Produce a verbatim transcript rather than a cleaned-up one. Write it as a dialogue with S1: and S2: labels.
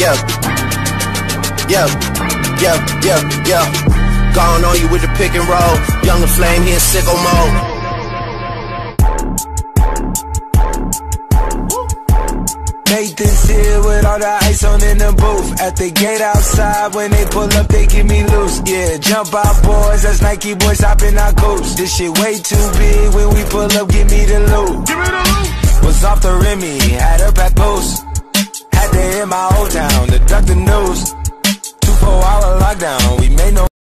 S1: yeah, yeah, yeah, yeah, yeah. Gone on you with the pick and roll. Younger flame, he in sicko mode.
S2: Nathan's here with all the ice on in the booth. At the gate outside, when they pull up, they give me loose. Yeah, jump out, boys, that's Nike boys hopping our coast. This shit way too big, when we pull up, give me the loot.